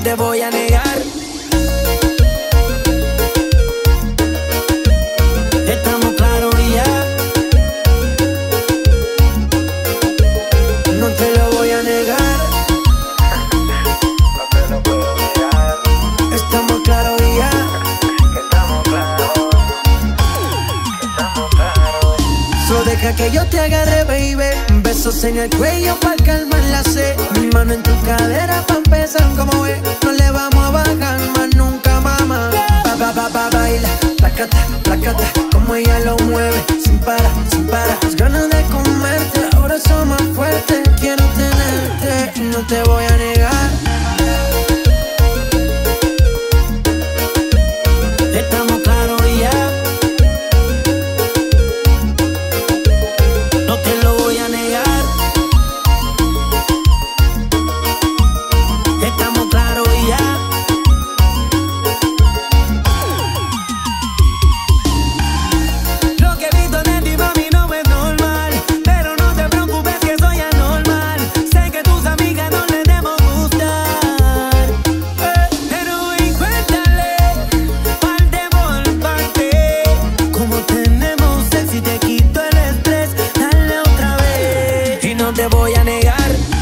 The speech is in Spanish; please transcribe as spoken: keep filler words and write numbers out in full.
te voy a negar. Estamos claros y ya. No te lo voy a negar. No te lo puedo negar. Estamos claros y ya. Estamos claros. Estamos claros. So deja que yo te agarre, baby. Besos en el cuello pa' calmar la sed. Mi mano en tu cadera pa' empezar, como ves. No le vamos a bajar más nunca, mamá. Pa, pa, pa, pa, baila, placata, placata. Como ella lo mueve, sin parar, sin parar. Las ganas de comerte, ahora son más fuertes. Quiero tenerte y no te voy a negar. Estamos claros y ya. No te lo voy a negar. Estamos claros y ya. Lo que he visto de ti, mami, no es normal. Pero no te preocupes que soy anormal. Sé que tus amigas no les debo gustar, eh, pero encuéntrale parte por parte. Como tenemos sexy, te quito el estrés. Dale otra vez y no te voy a negar.